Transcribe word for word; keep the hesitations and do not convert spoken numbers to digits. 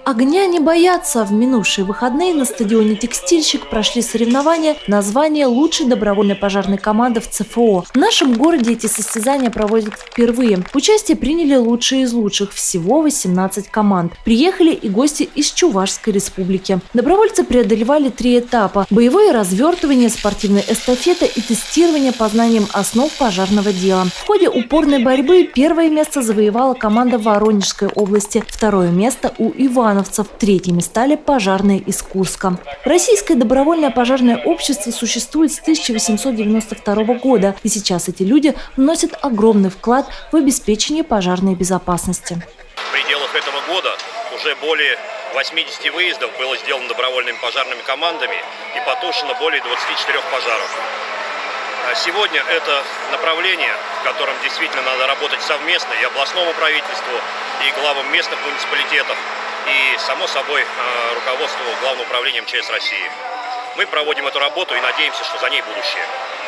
Огня не боятся. В минувшие выходные на стадионе «Текстильщик» прошли соревнования на звание лучшей добровольной пожарной команды в ЦФО. В нашем городе эти состязания проводят впервые. Участие приняли лучшие из лучших, всего восемнадцать команд. Приехали и гости из Чувашской республики. Добровольцы преодолевали три этапа: боевое развертывание, спортивная эстафета и тестирование по знаниям основ пожарного дела. В ходе упорной борьбы первое место завоевала команда Воронежской области, второе место у Ивановцев, третьими стали пожарные из Курска. Российское добровольное пожарное общество существует с тысяча восемьсот девяносто второго года, и сейчас эти люди вносят огромный вклад в обеспечение пожарной безопасности. В пределах этого года уже более восьмидесяти выездов было сделано добровольными пожарными командами и потушено более двадцати четырёх пожаров. Сегодня это направление, в котором действительно надо работать совместно и областному правительству, и главам местных муниципалитетов, и, само собой, руководству Главного управления МЧС России. Мы проводим эту работу и надеемся, что за ней будущее.